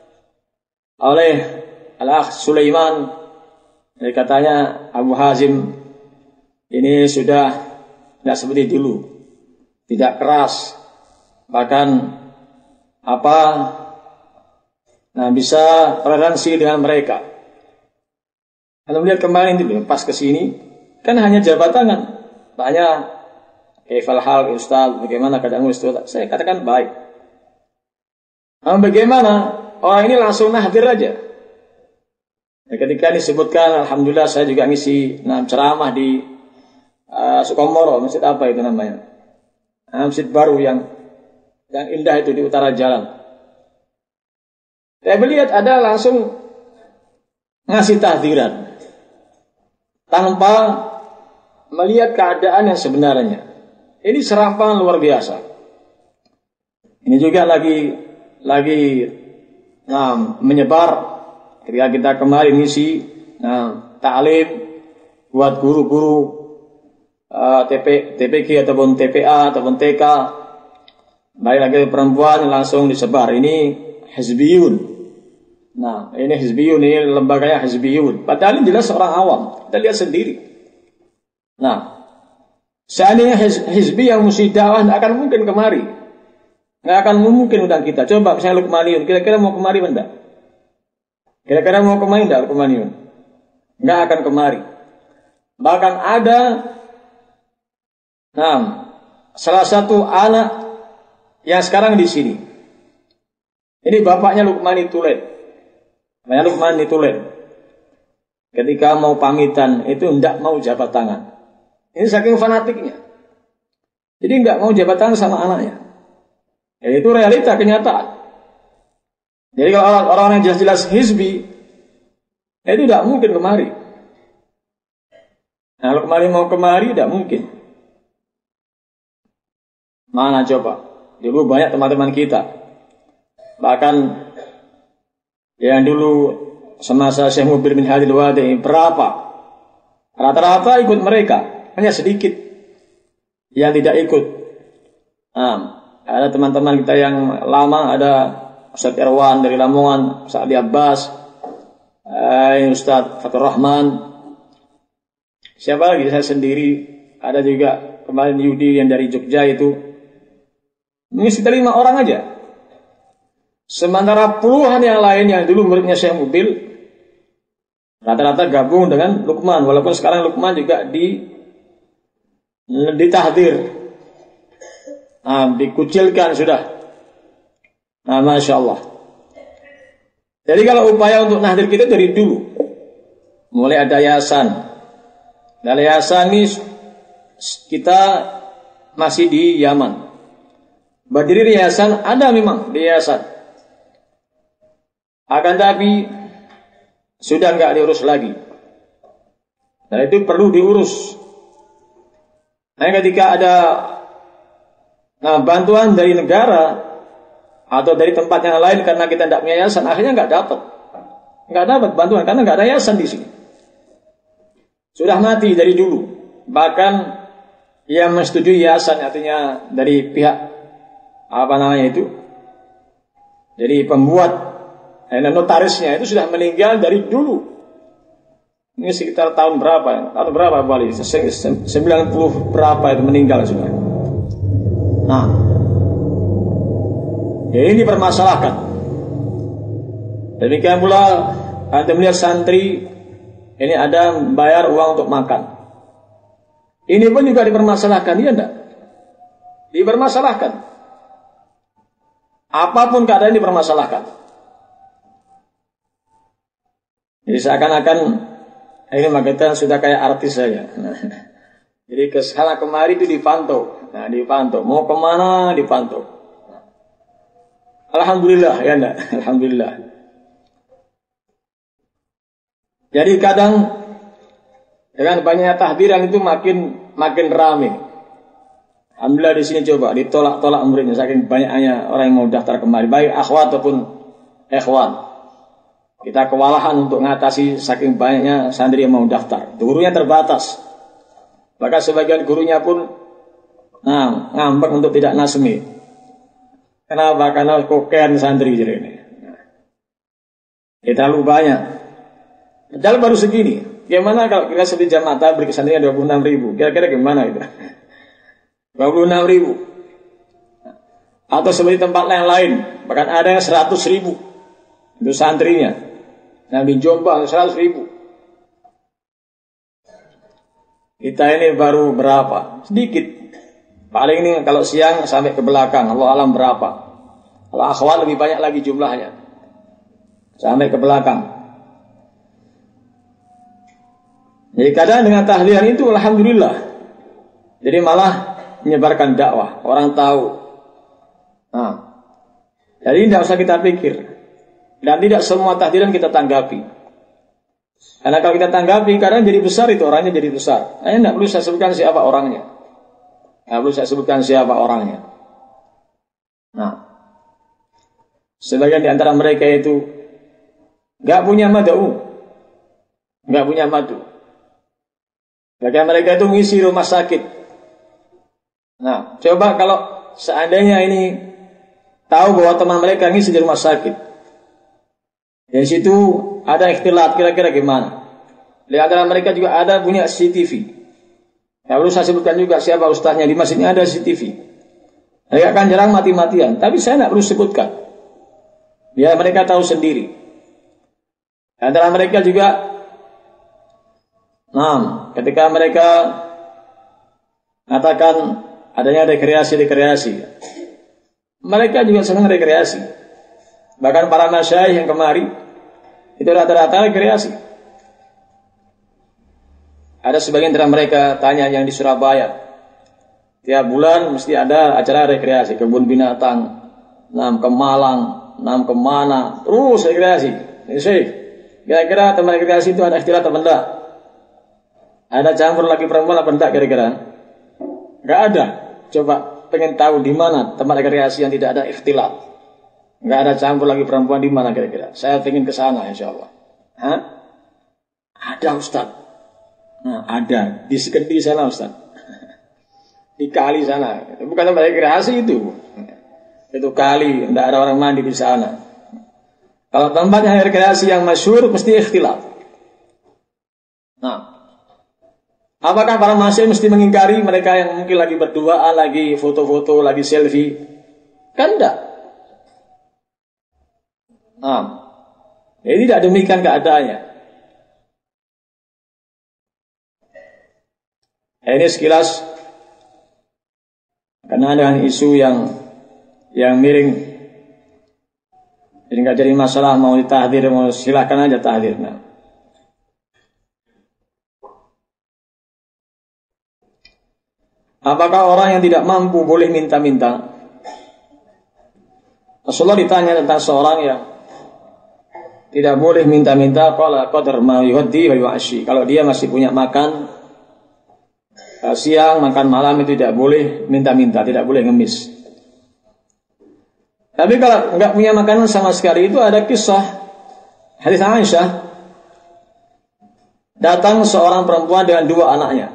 oleh Al-Akh Sulaiman, jadi katanya Abu Hazim ini sudah tidak seperti dulu, tidak keras, bahkan apa, nah bisa toleransi dengan mereka. Anda melihat kemarin itu pas kesini kan hanya jabat tangan. Tanya, kaifal hal Ustaz, bagaimana keadaan Ustaz? Saya katakan baik. Nah, bagaimana? Orang ini langsung hadir aja. Ya, ketika disebutkan, alhamdulillah saya juga ngisi nah, ceramah di uh, Sukomoro, masjid apa itu namanya? Nah, masjid baru yang yang indah itu di utara jalan. Saya melihat ada langsung ngasih tahdiran tanpa melihat keadaan yang sebenarnya. Ini serampangan luar biasa. Ini juga lagi lagi nah, menyebar. Ketika kita kemarin ngisi nah, ta'lim buat guru-guru uh, T P, T P G ataupun T P A ataupun T K, baik lagi perempuan langsung disebar. Ini hizbiyun. Nah, ini hizbiyun, ini lembaganya hizbiyun. Padahal ini jelas orang awam. Kita lihat sendiri. Nah, seandainya hizbi yang mesti dakwah tidak akan mungkin kemari. Nggak akan mungkin undang kita. Coba misalnya Lukmaniun, kira-kira mau kemari enggak? Kira-kira mau kemari enggak Lukmaniun? Nggak akan kemari. Bahkan ada nah, salah satu anak yang sekarang di sini. Ini bapaknya Lukman Tulen. Bapaknya Lukman Tulen. Ketika mau pamitan itu enggak mau jabat tangan. Ini saking fanatiknya. Jadi enggak mau jabat tangan sama anaknya. Ya, itu realita kenyataan. Jadi kalau orang-orang yang jelas-jelas hizbi, itu tidak mungkin kemari. Nah, kalau kemari mau kemari, tidak mungkin. Mana coba? Dulu banyak teman-teman kita. Bahkan yang dulu semasa Syekh Mubir bin Hadil Wadi, berapa? Rata-rata ikut mereka, hanya sedikit yang tidak ikut. Nah, ada teman-teman kita yang lama, ada Ustaz Irwan dari Lamongan, Ustaz Ali Abbas, eh, Ustaz Fatur Rahman, siapa lagi, saya sendiri, ada juga kemarin Yudi yang dari Jogja itu, ini sekitar lima orang aja. Sementara puluhan yang lain yang dulu muridnya Syekh Mubil, rata-rata gabung dengan Lukman, walaupun sekarang Lukman juga di ditahdir, nah, dikucilkan sudah. Nah, Masya Allah. Jadi kalau upaya untuk nahdir kita dari dulu, mulai ada yayasan. Dari yayasan ini kita masih di Yaman. Berdiri yayasan ada memang di yayasan. Akan tapi sudah nggak diurus lagi. Dan itu perlu diurus. Nah, ketika ada nah, bantuan dari negara atau dari tempat yang lain karena kita tidak punya yayasan, akhirnya nggak dapat, nggak dapat bantuan karena nggak ada yayasan di sini. Sudah mati dari dulu. Bahkan yang menyetujui yayasan, artinya dari pihak apa namanya itu, jadi pembuat dan notarisnya itu sudah meninggal dari dulu. Ini sekitar tahun berapa? Tahun berapa Bali? sembilan puluh berapa itu meninggal sudah. Nah, ya ini dipermasalahkan. Demikian pula Anda melihat santri ini ada bayar uang untuk makan. Ini pun juga dipermasalahkan, iya enggak? Dipermasalahkan. Apapun keadaan dipermasalahkan. Jadi seakan-akan ini maka kita sudah kayak artis saja. Nah, jadi kesana kemari itu dipantau. Nah, dipantau. Mau kemana dipantau. Alhamdulillah, ya enggak? Alhamdulillah. Jadi kadang dengan banyaknya tahdiran itu makin makin ramai. Alhamdulillah di sini coba ditolak-tolak muridnya saking banyaknya orang yang mau daftar kembali, baik akhwat ataupun ikhwan. Kita kewalahan untuk mengatasi saking banyaknya santri yang mau daftar. Gurunya terbatas. Bahkan sebagian gurunya pun nah, ngambek untuk tidak nasmi. Kenapa? Karena koken santri jadi ini. Nah, ya terlalu banyak. Padahal baru segini. Gimana kalau kita sedih jamaah tabligh santrinya dua puluh enam ribu? Kira-kira gimana itu? dua puluh enam ribu. Atau seperti tempat yang lain, bahkan ada yang seratus ribu. Itu santrinya. Nabi Jombang seratus ribu. Kita ini baru berapa? Sedikit. Paling ini kalau siang sampai ke belakang. Allah alam berapa? Kalau akhwat lebih banyak lagi jumlahnya. Sampai ke belakang. Jadi kadang dengan tahlilan itu alhamdulillah, jadi malah menyebarkan dakwah, orang tahu. Nah, jadi tidak usah kita pikir, dan tidak semua tahlilan kita tanggapi. Karena kalau kita tanggapi, kadang jadi besar itu orangnya jadi besar. Nah, tidak perlu saya sebutkan siapa orangnya, tidak perlu saya sebutkan siapa orangnya. Nah, sebagian di antara mereka itu nggak punya madu, nggak punya madu. Bagi mereka itu mengisi rumah sakit. Nah, coba kalau seandainya ini tahu bahwa teman mereka ngisi di rumah sakit, dari situ ada ikhtilat, kira-kira gimana? Di antara mereka juga ada punya C C T V. Ya perlu saya sebutkan juga siapa ustaznya, di masjidnya ada C C T V. Mereka akan jarang mati-matian, tapi saya tidak perlu sebutkan. Biar mereka tahu sendiri. Di antara mereka juga, nah, ketika mereka mengatakan adanya rekreasi-rekreasi, mereka juga senang rekreasi. Bahkan para masyayikh yang kemari itu rata-rata rekreasi. Ada sebagian dari mereka tanya yang di Surabaya, tiap bulan mesti ada acara rekreasi, kebun binatang, nam ke Malang, nam ke mana, terus rekreasi. Ini kira-kira teman rekreasi itu ada istilah atau enggak? Ada campur lagi perempuan apa enggak kira-kira? Enggak ada. Coba pengen tahu di mana tempat rekreasi yang tidak ada ikhtilat, enggak ada campur lagi perempuan, di mana kira-kira? Saya pengen ke sana insyaallah. Hah? Ada Ustaz. Nah, ada di Sekendi sana Ustaz. Di kali sana. Bukan tempat rekreasi itu. Itu kali, enggak ada orang mandi di sana. Kalau tempat yang rekreasi yang masyhur mesti ikhtilat. Nah, apakah para masyayikh mesti mengingkari mereka yang mungkin lagi berduaan, lagi foto-foto, lagi selfie? Kan enggak. Nah, jadi tidak demikian keadaannya. Ini sekilas karena dengan isu yang yang miring, jadi nggak jadi masalah mau ditahdir, mau silakan aja tahdir. Nah, apakah orang yang tidak mampu boleh minta-minta? Rasulullah ditanya tentang seorang yang tidak boleh minta-minta, qala qadar ma yuhdi wa yu'ashi. Kalau dia masih punya makan siang, makan malam, itu tidak boleh minta-minta, tidak boleh ngemis. Tapi kalau nggak punya makanan sama sekali, itu ada kisah hadis Aisyah. Datang seorang perempuan dengan dua anaknya.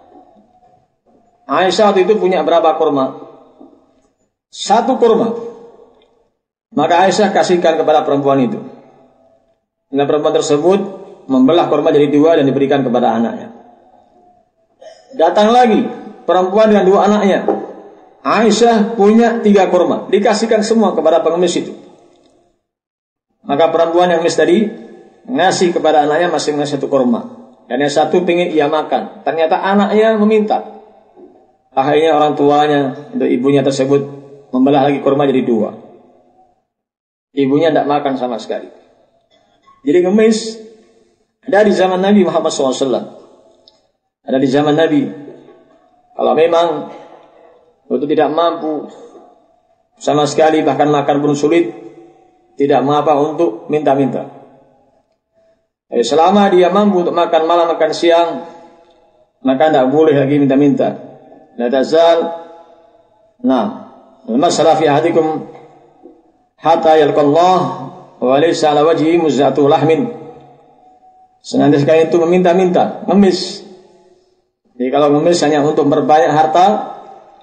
Aisyah waktu itu punya berapa kurma? Satu kurma. Maka Aisyah kasihkan kepada perempuan itu. Dan perempuan tersebut membelah kurma jadi dua dan diberikan kepada anaknya. Datang lagi perempuan dengan dua anaknya. Aisyah punya tiga kurma, dikasihkan semua kepada pengemis itu. Maka perempuan yang ngemis tadi ngasih kepada anaknya masing-masing satu kurma, dan yang satu pingin ia makan. Ternyata anaknya meminta. Akhirnya orang tuanya untuk ibunya tersebut membelah lagi kurma jadi dua. Ibunya tidak makan sama sekali. Jadi ngemis ada di zaman Nabi Muhammad shallallahu alaihi wasallam. Ada di zaman Nabi. Kalau memang itu tidak mampu sama sekali, bahkan makan pun sulit, tidak mengapa untuk minta-minta. Jadi selama dia mampu untuk makan malam, makan siang, maka tidak boleh lagi minta-minta. La tazal, nah, masalah fi ahadikum hatta yalqallah wa laysa ala wajhi muzatu lahmin. Senantiasa kalian itu meminta-minta, ngemis. Jadi kalau ngemis hanya untuk berbanyak harta,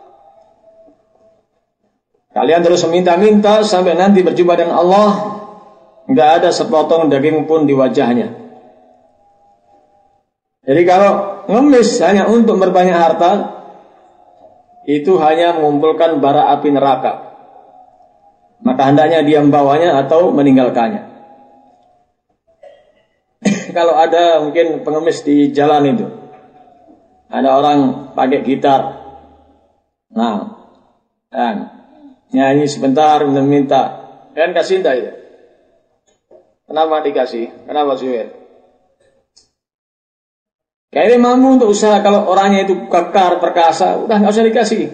kalian terus meminta-minta sampai nanti berjumpa dengan Allah, enggak ada sepotong daging pun di wajahnya. Jadi kalau ngemis hanya untuk berbanyak harta, itu hanya mengumpulkan bara api neraka. Maka hendaknya dia membawanya atau meninggalkannya. Kalau ada mungkin pengemis di jalan itu, ada orang pakai gitar, nah, dan nyanyi sebentar minta, kan kasih enggak ya? Kenapa dikasih? Kenapa sih? Kayaknya mampu untuk usaha, kalau orangnya itu kekar, perkasa, udah nggak usah dikasih.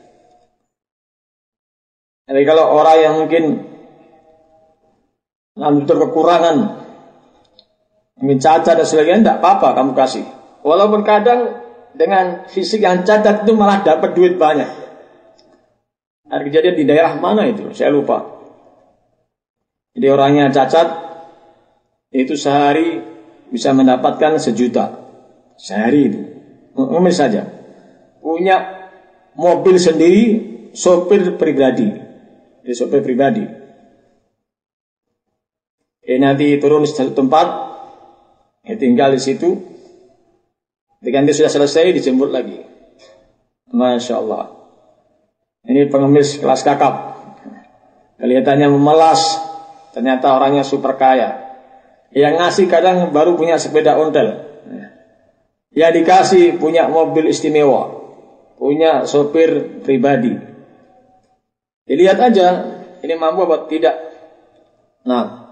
Tapi kalau orang yang mungkin betul kekurangan, mungkin cacat dan sebagainya, tidak apa-apa kamu kasih. Walaupun kadang dengan fisik yang cacat itu malah dapat duit banyak. Ada kejadian di daerah mana itu, saya lupa. Jadi orangnya cacat, itu sehari bisa mendapatkan sejuta. Sehari itu. Umum saja. Punya mobil sendiri, sopir pribadi. Jadi sopir pribadi. Ini nanti turun di satu tempat, ya tinggal di situ. Ketika dia sudah selesai, dijemput lagi. Masya Allah. Ini pengemis kelas kakap. Kelihatannya memelas, ternyata orangnya super kaya. Yang ngasih kadang baru punya sepeda ontel. Yang dikasih punya mobil istimewa, punya sopir pribadi. Dilihat aja, ini mampu apa tidak. Nah,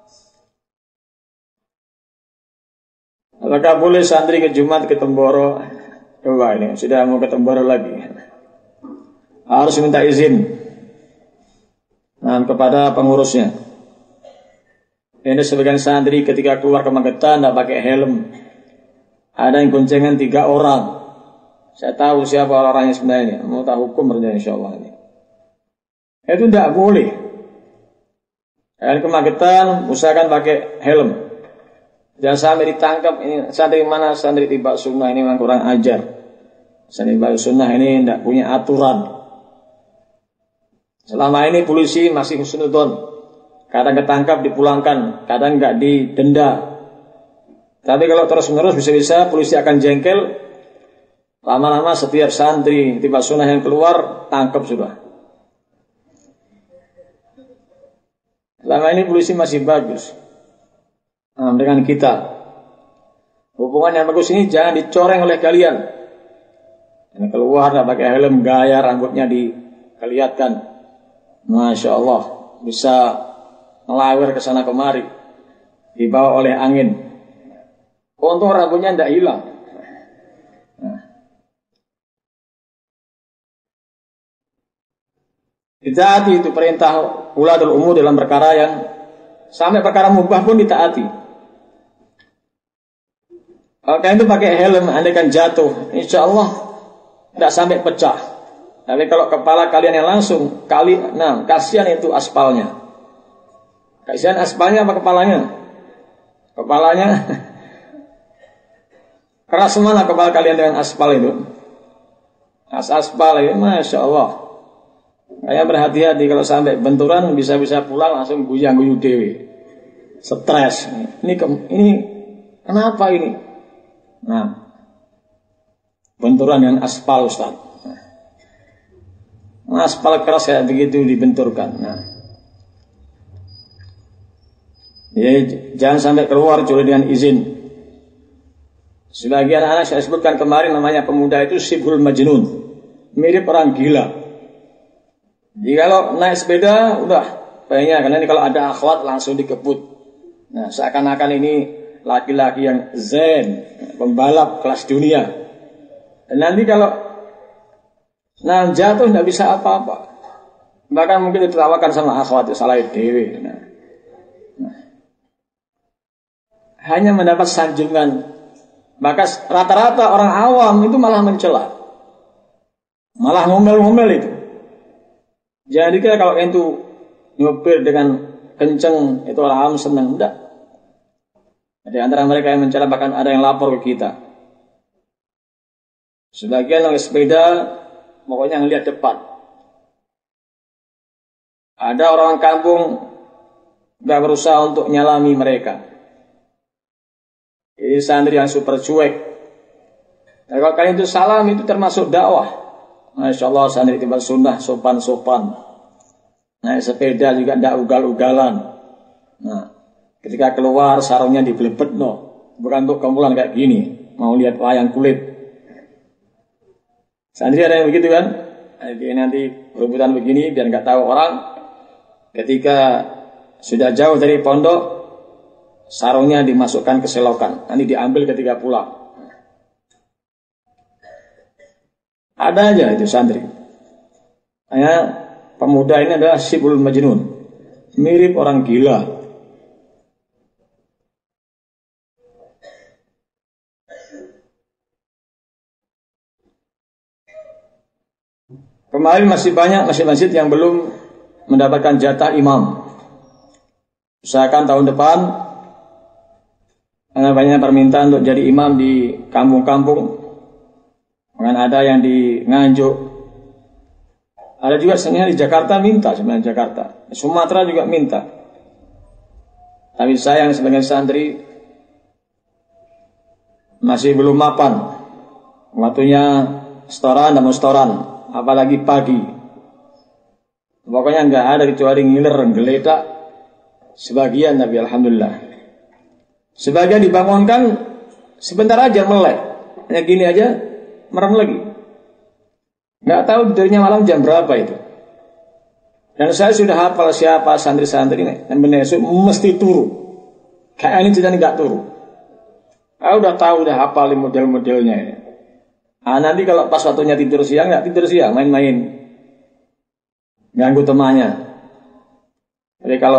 apakah boleh santri ke Jumat ke Temboro? Coba ini, sudah mau ke Temboro lagi. Harus minta izin nah, kepada pengurusnya. Ini sebagian santri ketika keluar ke Magetan tidak pakai helm. Ada yang goncengan tiga orang. Saya tahu siapa orangnya sebenarnya. Mau tahu hukum berarti insya Allah ini. Itu tidak boleh. Kalian ke Magetan, usahakan pakai helm. Jangan sampai ditangkap. Ini santri mana santri tiba sunnah ini memang kurang ajar. Santri tiba sunnah ini tidak punya aturan. Selama ini polisi masih husnudon. Kadang ketangkap dipulangkan, kadang nggak didenda. Tapi kalau terus-menerus bisa-bisa polisi akan jengkel. Lama-lama setiap santri tiba sunnah yang keluar, tangkap sudah. Selama ini polisi masih bagus. Nah, dengan kita. Hubungan yang bagus ini jangan dicoreng oleh kalian. Yang keluar nggak pakai helm, gaya rambutnya dikelihatkan. Masya Allah. Bisa melawir ke sana kemari. Dibawa oleh angin. Untung rambutnya tidak hilang. Nah. Ditaati itu perintah ulatul umur dalam perkara yang sampai perkara mubah pun ditaati. Kalau kalian itu pakai helm, andai kan jatuh, insya Allah tidak sampai pecah. Tapi kalau kepala kalian yang langsung kali, nah kasihan itu aspalnya. Kasihan aspalnya apa kepalanya? Kepalanya. Keras mana kepala kalian dengan aspal itu? As aspal itu, masya Allah. Kayak berhati-hati kalau sampai benturan bisa-bisa pulang langsung guyang-guyu dewi. Stres. Ini ini kenapa ini? Nah, benturan dengan aspal Ustaz. Nah, aspal keras kayak begitu dibenturkan. Nah, ya, jangan sampai keluar kecuali dengan izin. Sebagian anak saya sebutkan kemarin namanya pemuda itu Sibhul Majnun, mirip orang gila. Jadi kalau naik sepeda udah banyak, karena ini kalau ada akhwat langsung dikebut. Nah, seakan-akan ini laki-laki yang zen, pembalap kelas dunia. Dan nanti kalau nah jatuh tidak bisa apa-apa. Bahkan mungkin ditertawakan sama akhwat, salah dewe. Nah. Nah. Hanya mendapat sanjungan. Maka rata-rata orang awam itu malah mencela, malah ngomel-ngomel itu. Jangan dikira kalau itu nyopir dengan kenceng itu orang awam senang, enggak. Di antara mereka yang mencela bahkan ada yang lapor ke kita. Sebagian oleh sepeda pokoknya ngelihat depan. Ada orang kampung nggak berusaha untuk nyalami mereka. Ini santri yang super cuek. Nah, kalau kalian itu salam itu termasuk dakwah. Masya Allah santri tiba sunnah sopan-sopan. Nah sepeda juga tidak ugal-ugalan. Nah ketika keluar sarungnya dibelebet no. Bukan untuk kumpulan kayak gini. Mau lihat wayang kulit. Santri ada yang begitu kan? Jadi nanti rebutan begini biar nggak tahu orang. Ketika sudah jauh dari pondok, sarungnya dimasukkan ke selokan, nanti diambil ketika pulang. Ada aja itu santri. Hanya pemuda ini adalah Syibul Majnun, mirip orang gila. Kemarin masih banyak masjid-masjid yang belum mendapatkan jatah imam. Usahakan tahun depan, karena banyak permintaan untuk jadi imam di kampung-kampung. Bahkan ada yang di Nganjuk. Ada juga sebenarnya di Jakarta minta, sebenarnya Jakarta. Sumatera juga minta. Tapi saya yang sebagai santri masih belum mapan. Waktunya setoran dan mau setoran, apalagi pagi. Pokoknya enggak ada kecuali ngiler, geletak. Sebagian tapi alhamdulillah. Sebagian dibangunkan sebentar aja melek. Hanya gini aja merem lagi. Nggak tahu tidurnya malam jam berapa itu. Dan saya sudah hafal siapa santri-santri ini. Dan besok mesti turu. Kayak ini tidak nggak turu. Saya udah tahu, udah hafalin model-modelnya ini. Nah, nanti kalau pas waktunya tidur siang, nggak tidur siang, main-main. Ganggu temannya. Jadi kalau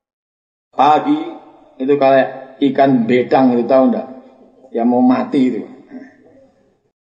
pagi itu kayak ikan bedang itu, tahu enggak? Yang mau mati itu.